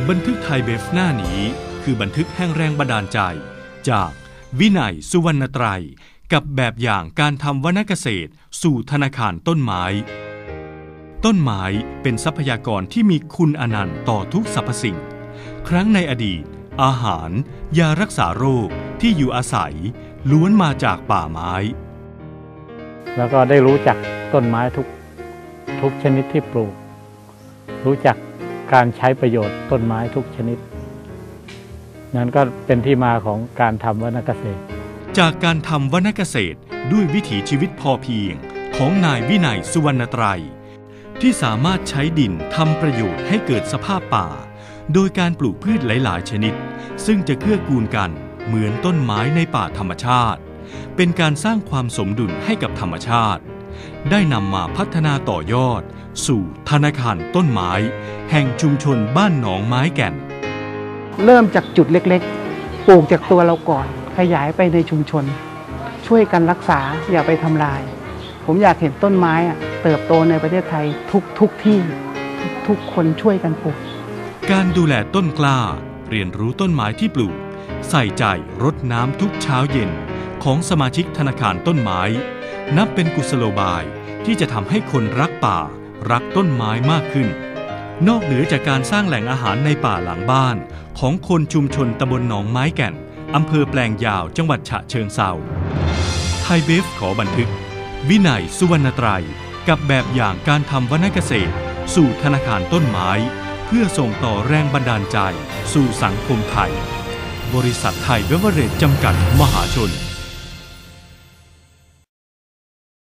บันทึกไทยเบฟหน้านี้คือบันทึกแห่งแรงบันดาลใจจากวินัยสุวรรณไตรกับแบบอย่างการทำวรรณเกษตรสู่ธนาคารต้นไม้ต้นไม้เป็นทรัพยากรที่มีคุณอนันต์ต่อทุกสรรพสิ่งครั้งในอดีตอาหารยารักษาโรคที่อยู่อาศัยล้วนมาจากป่าไม้แล้วก็ได้รู้จักต้นไม้ทุกชนิดที่ปลูกรู้จักการใช้ประโยชน์ต้นไม้ทุกชนิดนั้นก็เป็นที่มาของการทำวรรณเกษตรจากการทำวรรณเกษตรด้วยวิถีชีวิตพอเพียงของนายวินัยสุวรรณไตรที่สามารถใช้ดินทำประโยชน์ให้เกิดสภาพป่าโดยการปลูกพืชหลายๆชนิดซึ่งจะเกื้อกูลกันเหมือนต้นไม้ในป่าธรรมชาติเป็นการสร้างความสมดุลให้กับธรรมชาติได้นำมาพัฒนาต่อยอดสู่ธนาคารต้นไม้แห่งชุมชนบ้านหนองไม้แก่นเริ่มจากจุดเล็กๆปลูกจากตัวเราก่อนขยายไปในชุมชนช่วยกันรักษาอย่าไปทำลายผมอยากเห็นต้นไม้เติบโตในประเทศไทยทุกที่ทุกคนช่วยกันปลูกการดูแลต้นกล้าเรียนรู้ต้นไม้ที่ปลูกใส่ใจรดน้ำทุกเช้าเย็นของสมาชิกธนาคารต้นไม้นับเป็นกุศโลบายที่จะทำให้คนรักป่ารักต้นไม้มากขึ้นนอกเหนือจากการสร้างแหล่งอาหารในป่าหลังบ้านของคนชุมชนตำบลหนองไม้แก่นอำเภอแปลงยาวจังหวัดฉะเชิงเทราไทยเบฟขอบันทึกวินัยสุวรรณไตรกับแบบอย่างการทำวรรณเกษตรสู่ธนาคารต้นไม้เพื่อส่งต่อแรงบันดาลใจสู่สังคมไทยบริษัทไทยเบเวอเรจจำกัดมหาชน